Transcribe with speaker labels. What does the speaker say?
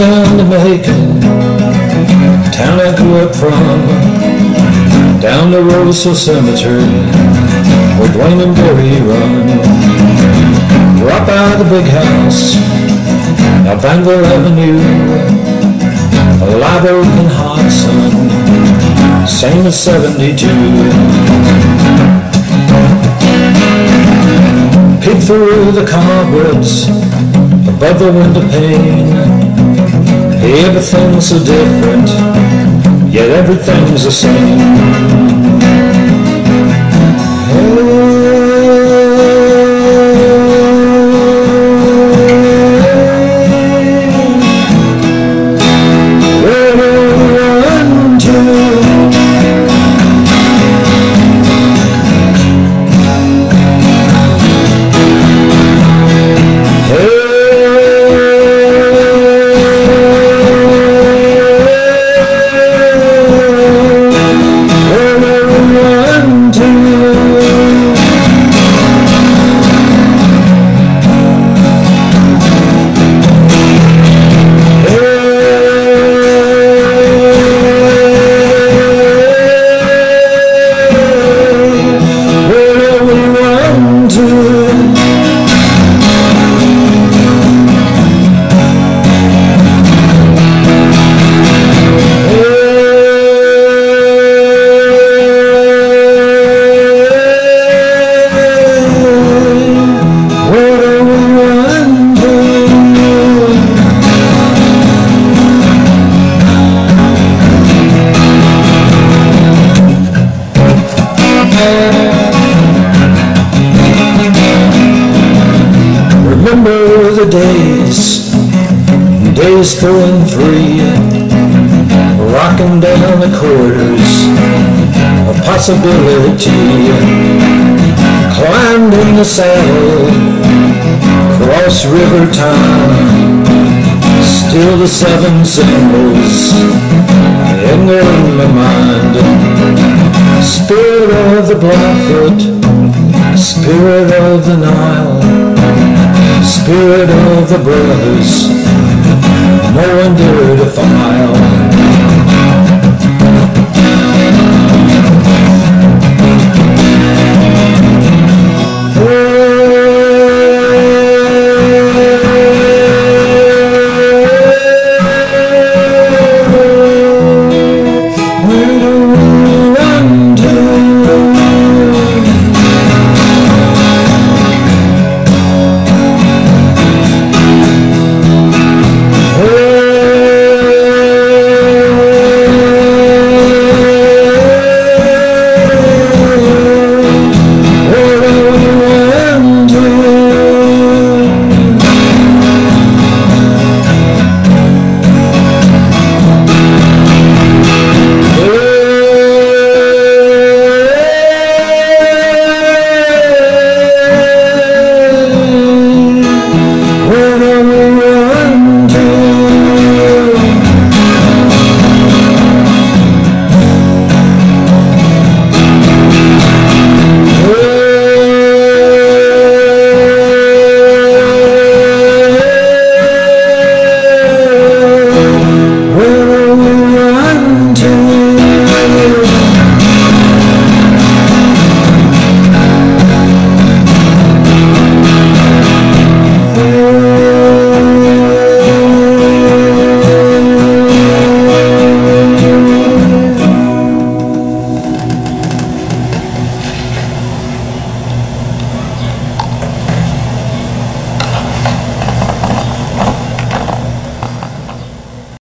Speaker 1: down to Macon, town I grew up from, down the Roseville Cemetery, where Dwayne and Barry run. Drop out of the big house, now Vanville Avenue, a live oak and hot sun, same as 72. Peek through the cobwebs above the window pane. Everything's so different, yet everything's the same. Remember the days 4 and 3, rocking down the corridors of possibility. Climbed in the saddle, cross river time, still the 7 symbols linger in my mind. Spirit of the Blackfoot, spirit of the Nile, spirit of the brothers, no one dared to file.